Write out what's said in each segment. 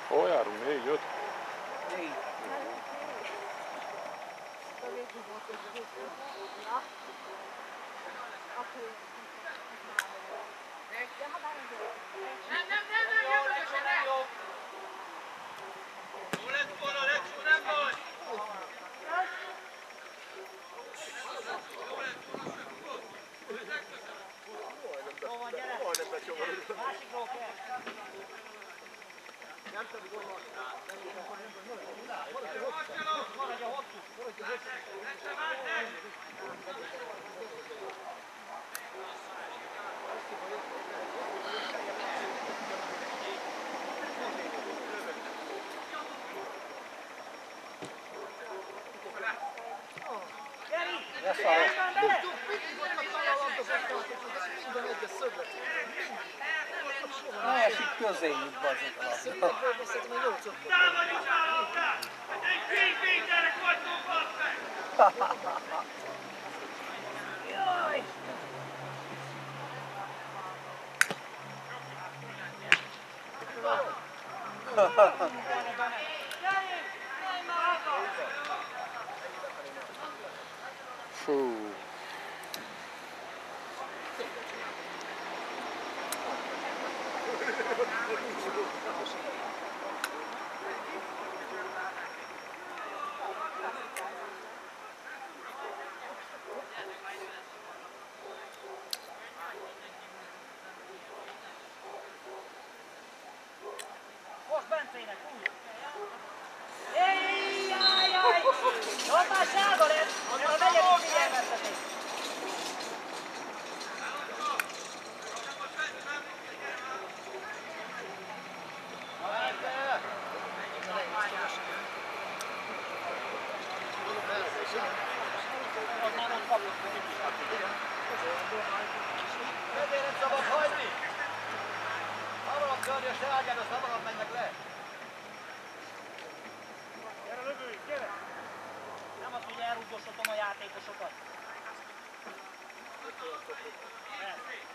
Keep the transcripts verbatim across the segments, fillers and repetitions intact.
Hol járunk? Négy, öt? Négy. Nem, nem, nem, nem, jó, Lecsó, nem jó! Jó lett volna, Lecsó, nem vagy! Jó van, gyere! Másikról kell! Nem pedig onnan. Maradj a hosszú! Na, esik közéjük, bazzeg a labda. Támadjuk a labdát! Egy két méterek vagytok, badd meg! Jaj! Fú. Most Bencének, úgy! Éjjjjjjjjjj! Jobb már sárga lesz! Ez a negyedik figyelmeztetés! Ezért nem szabad hagyni! Hamarabb törni a sárgán, azt hamarabb mennek le! Gyere, lövőjük, gyere! Nem az, hogy elrúgdossatom a játékosokat. Nem.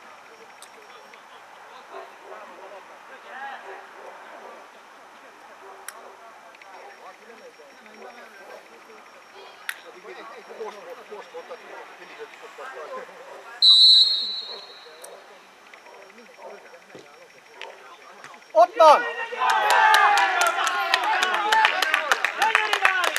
Most mondtad, hogy mindig öt szoktak. Ott van! Gyönyörű Bálint!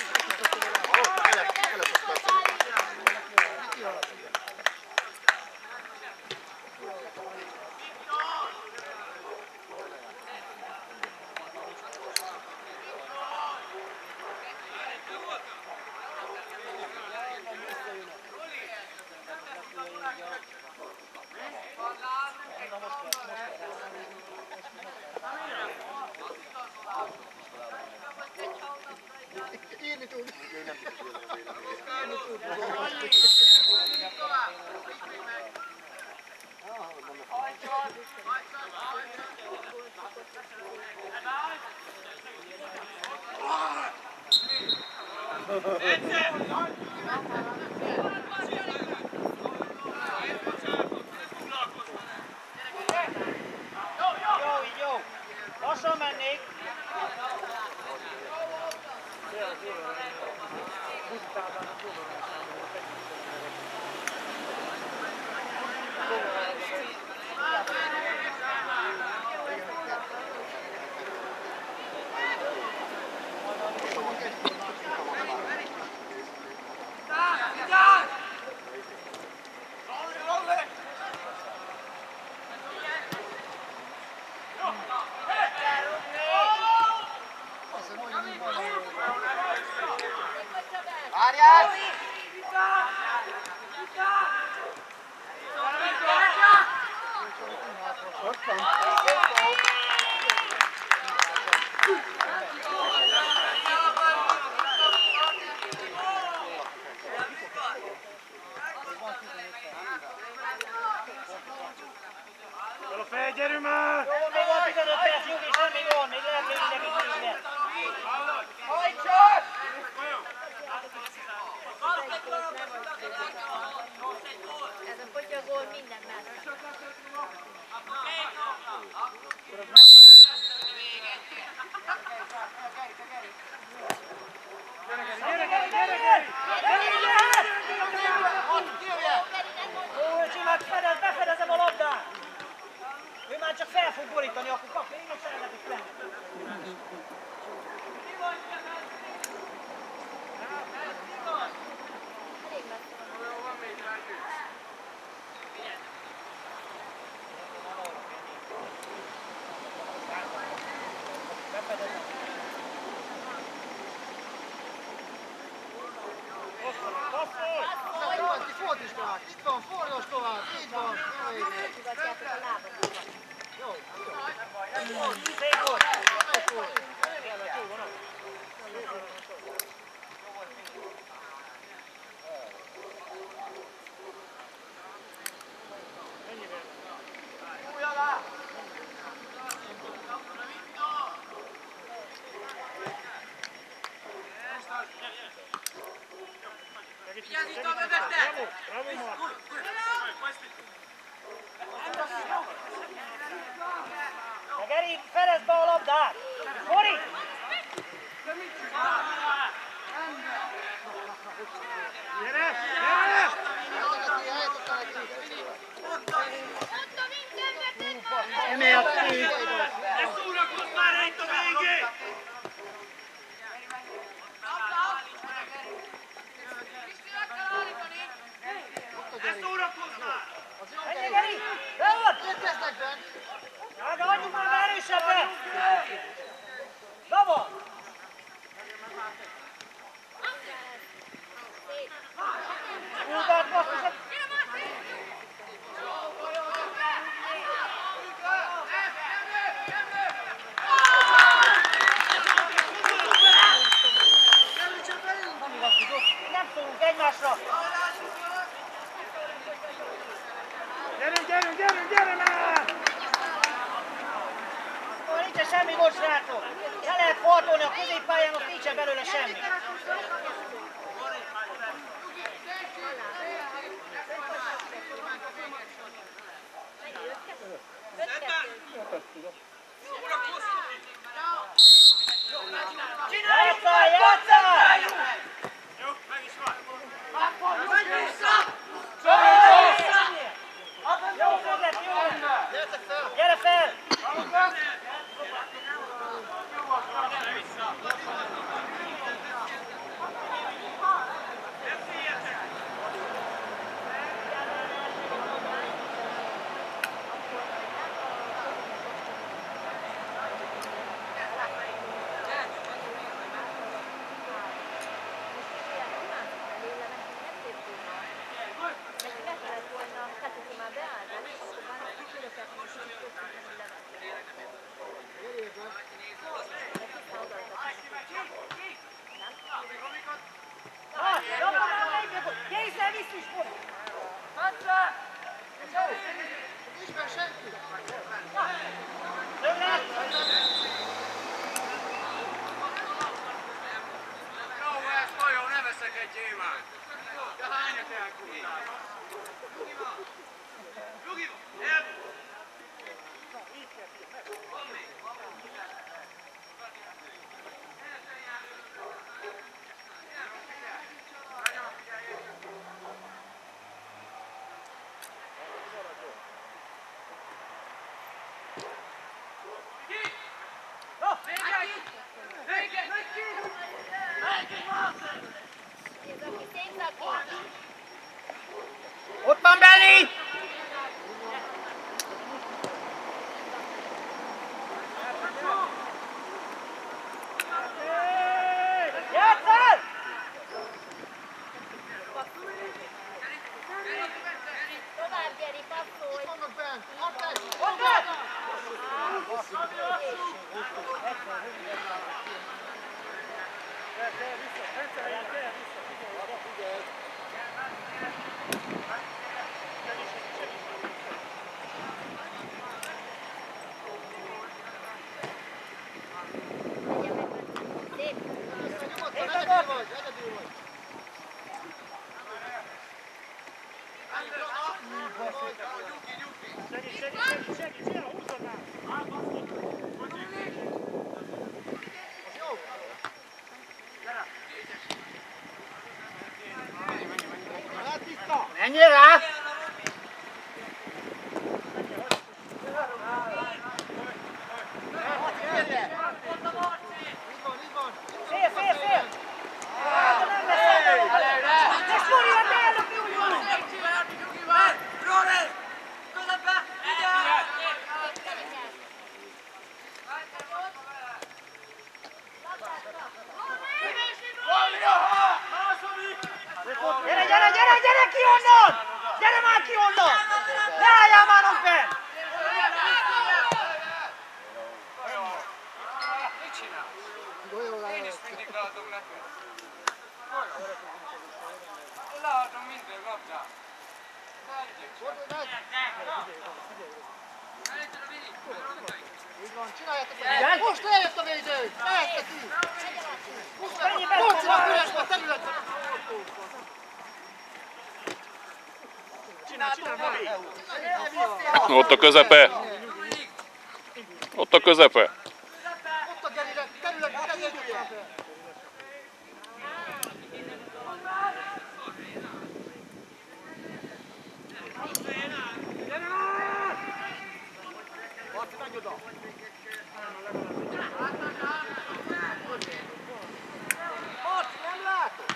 Írni tud. Én nem tudok Jó, így jó! Lassan mennék! Várjál! Gyere már! Jó, még van tizenöt perc, nyugi, semmi gond, még lehet még mindenki minden. Hajtsad! Ez a potyagól minden messze. Akkor az mennyi? fog borítani, akkor kap még egy szervet is lenni. Elég messze van. Nyugodj, fordítsd, itt van, fordulj tovább, így van. Kigatjátok a lábadat. Jó, Szép volt! szép volt. Vigyázz itt a mögötte! Bravo, Mark. Geri, szerezd be a labdát! Bori! Gyere! Gyere! Mondtam, minden vetett van! Emiatt így. Ne szórakozz már itt a végén! Ne szórakozz már! Menjél, Geri! Bead! Mit tesznek bent? Ja, de hagyjuk már erősebben! Zava! Húzzád, basszus! Nem szólunk egymásra! Gyerünk, gyerünk, gyerünk, gyere már! Akkor nincsen semmi gond, srácok! Le lehet fordulni a középpályán, ott nincsen belőle semmi! Játszál, játszál! Jó, meg is van! Jó szöglet, jó! Gyertek fel! Gyere fel! Ah, jobb a melyikbe! Kézzel vissza is fog! Nincs benne senki! Szöglet! Jó, ez folyó, ne veszek egy gyémánt! De hányat elkúrtál? Nyugi van! Nyelv! Ott van Benni! Játszál! Tovább, Geri, passzolj! Vannak bent! Adták! Ott van! Szép! Nyugodtan, egyedül vagy, egyedül vagy! Segíts, segíts, segíts, segíts, gyere, húzzad már! Az jó! van, csináljátok meg! Most eljött a védő! Mehettek ki! Bocsinak üres a területet! Csinál, csinál, Bobby! Ott a közepe. Ott a közepe. Ott a terület, terület, terület! Marci, menj oda! Marci, nem látod?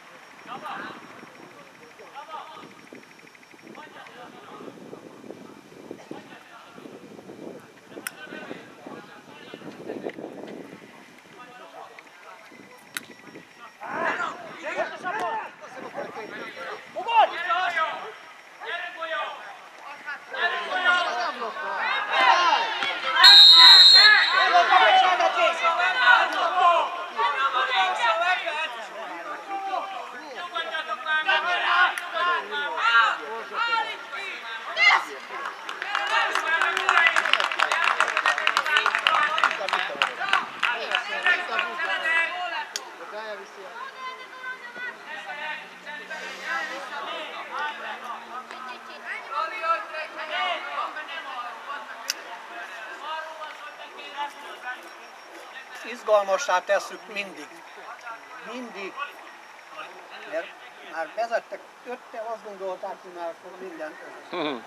Izgalmassá tesszük mindig. Mindig. Mert már vezettek öttel, azt gondolták, hogy már akkor minden öt.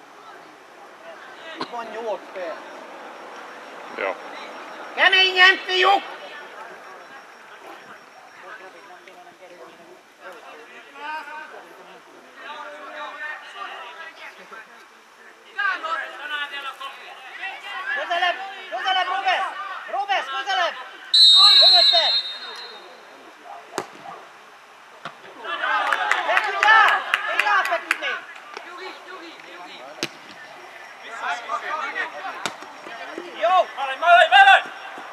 Van nyolc perc. Ja. Keményen, fiúk! Közelebb, közelebb, Robesz! Robesz, közelebb! Mögötted! Feküdj rá! Én ráfeküdnék! Jó! Maradj, maradj, maradj!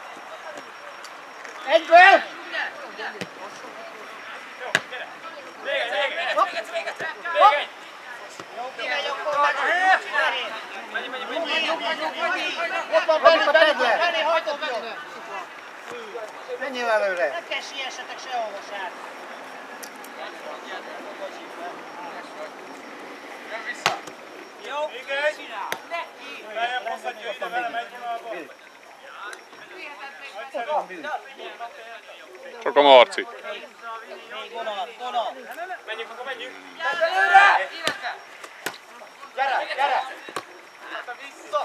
Egyből! Jó, gyere! Még egy, még egy! Hopp! Még egy! Jó, kimegy akkor meg a csinálni! Mennyi, mennyi, mennyi! Ott van bennük a terület! Felé hajtott meg! Menjél előre! Nem kell siessetek sehova, srác! Jön vissza! Jó, Még egy! csinál! Neki! Lejjebb hozhatja ide velem egy vonalba. Nagyszerű. Csak a Marci. Még vonal, vonal! Menjünk, akkor menjünk. Előre! Gyere, gyere! Vissza!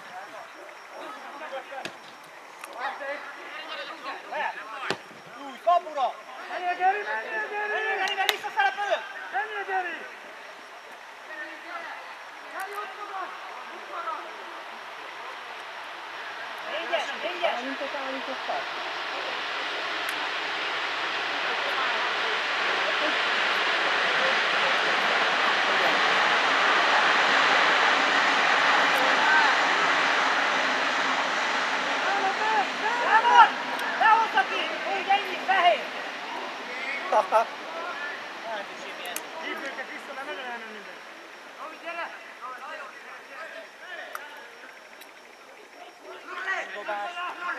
Le! Új, kapura! Menjél, Geri, menjél, Geri! Menjél, Gerivel visszafele fölött! Menjél, Geri! Négyes, négyes! Számon! Lehozza ki! Úgy, ennyi, fehér! Hívd őket vissza, mert nagyon elmenő minden. Dobás.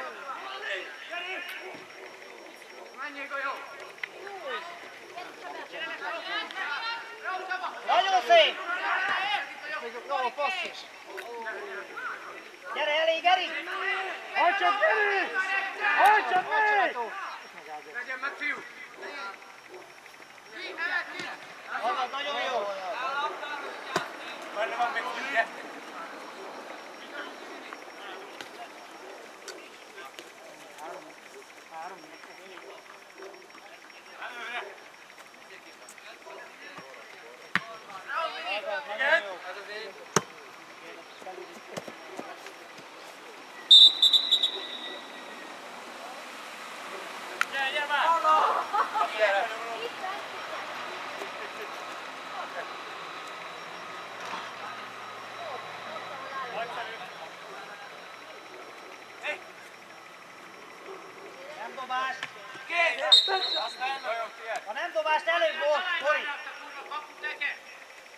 Menjél, Golyó! Nagyon szép! Jó a passz is! Gyere elé, Geri! Hagyd csak, Geri! Hagyd csak még! Legyen meg, fiú! Hallod, nagyon jó! Benne van még ugye? Igen? Gyere, gyere már! Gyere! Nem dobás! Aztán nagyon tiéd. Ha nem dobást, előbb volt, Kori!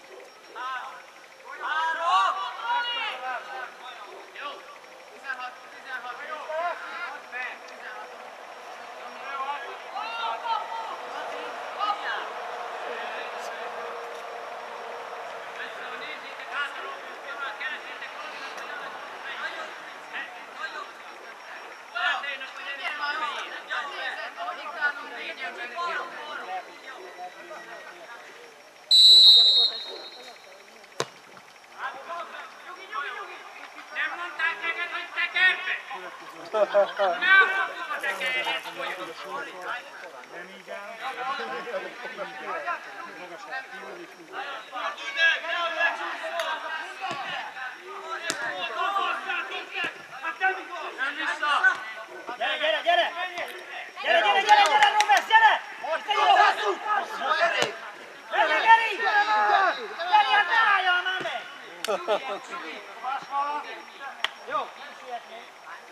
Jó! tizenhat! Nem így áll. Magasabb kívül és úgy. Nem vissza! Gyere, gyere, gyere! Gyere, gyere, gyere, gyere, Robesz, gyere! Te jó hosszú! Gyere, Geri! Geri, hát ne álljál már meg! Jó, nem sietnék.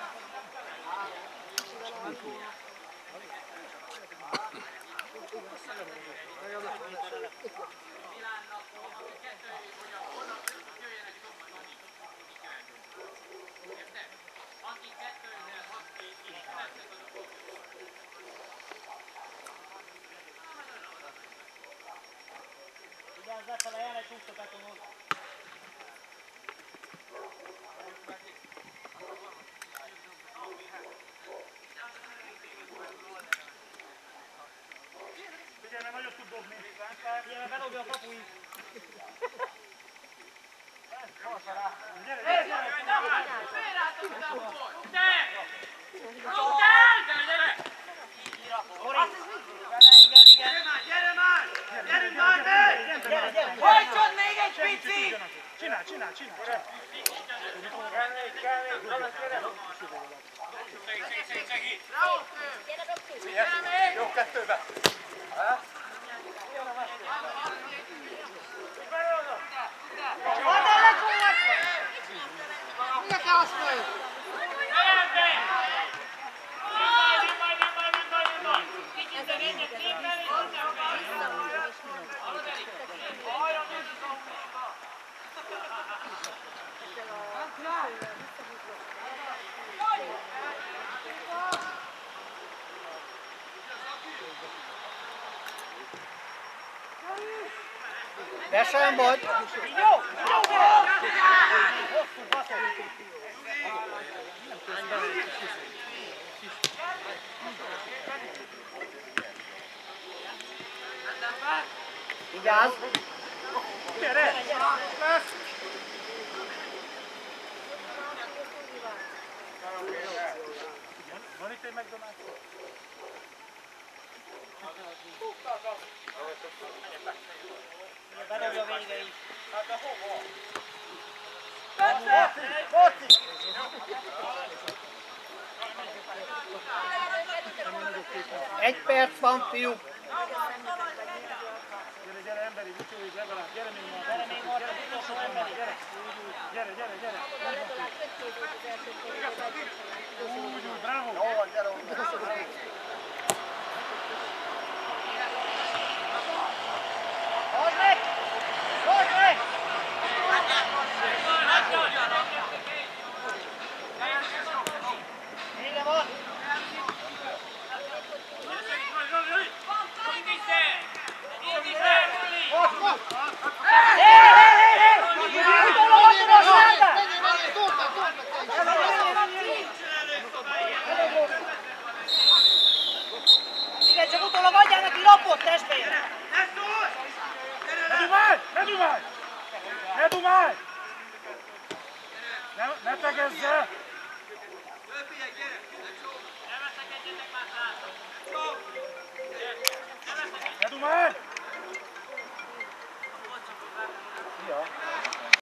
Vigyázz lefele, erre csúszta betonod. Figyelj, mert nagyot tud dobni. Figyelj, mert bedobja a kapuig. Gyere, gyere, gyere! Igen, igen. Gyere már! Gyerünk már meg! Gyere, gyere! Hajtsod még egy picit! Csinál, csinál, csinál! Jó, kettőbe! Add el le, Csúlyát! Miért te azt mondod? De sem vagy. Jó! Jó! Hosszú baszol! Vigyázz! Gyere! Van itt egy McDonald's? Bedobja vége is. Boci! Egy perc van, fiúk. Gyere, gyere, emberi, viccelődj legalább, gyere még már. Gyere még volt az utolsó emberi. Gyere, gyere, gyere, gyere. Úgy, úgy, bravo! Jó van, gyere onnan. Hozd meg! Hozd meg! Vége van! Hé, hé, hé, hé! Utoló, utoló, sárga! Igen, csak utólag adjál neki lapot, testvér! Ne dumálj! Ne dumálj! Ne dumálj! Ne, ne tegezzel!